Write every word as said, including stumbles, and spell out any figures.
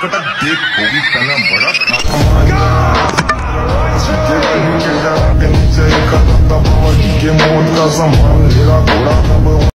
बेटा देख होगी तना बड़ा के मौत का सामान मेरा घोड़ा